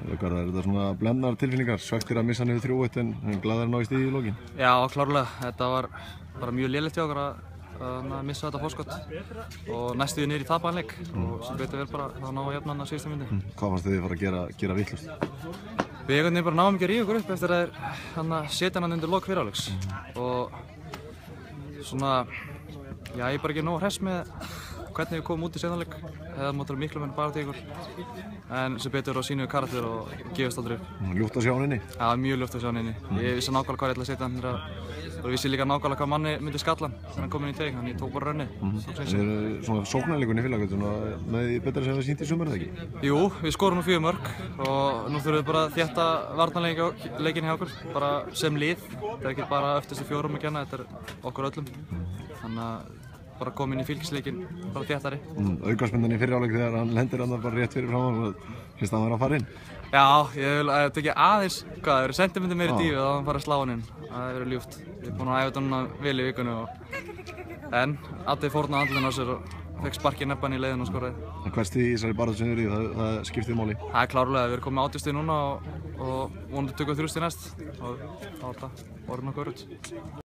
Garðar, þetta svona blendnar tilfinningar, svekktir að missa niður 3-1 en glaðar að ná í stig í lokin? Já, klárlega. Þetta var bara mjög lélegt hjá okkur að missa þetta forskot og næstu því niður í tapaðan leik og sem betur vel bara þá ná að jafna hann að síðustu myndi. Hvað fannst þið fara að gera vitlaust? Við einhvern veginn bara náum ekki að rífa okkur upp eftir að þeir setja hann undir lok fyrri hálfleiks og svona, já, ég er bara ekki nógu hress með hvernig við komum út í seinni hálfleik. Það mátti vera miklu meira baráttu í ykkur en sem betur á sínu karakter og gefist aldrei upp. Ljúft að sjá hann inni? Já, mjög ljúft að sjá hann inni. Ég vissi nákvæmlega hvað ég ætlaði að setja hann og vissi líka nákvæmlega hvað manni myndi skalla hann þegar hann kom inn í teig, þannig ég tók bara raunni. En þið eru svona sóknarleikurinn í félaginu með því betra sem það sýnt í sumar, eða ekki? Jú, við skorum nú 4 mörk og nú þurfum við bara að þétta varnarleikinn hjá okkur, bara sem lið. Þetta er ekki bara öftustu 4 að kenna, þetta er okkur öllum. Þannig að bara koma inn í fylgisleikinn, bara þéttari. Aukaspyrnan í fyrri hálfleik þegar hann lendir hann bara rétt fyrir fram og finnst það að vera að fara inn? Já, ég vil að þetta ekki aðeins, það verið sentimentir meiri dífi að hann fara að slá hann inn. Það verið ljúft. Ég er búinn að æfa þetta núna vel í vikunni en Addi fórnaði andlitinu á sér og fekk spark í nebbann í leiðinu og skoraði. En hvert stig í þessari baráttu sem þið eruð í, það skiptir máli? Það er klárlega, við erum komið 80 stig núna og vonandi tökum við 3 stig næst og þá er þetta orðið nokkuð öruggt.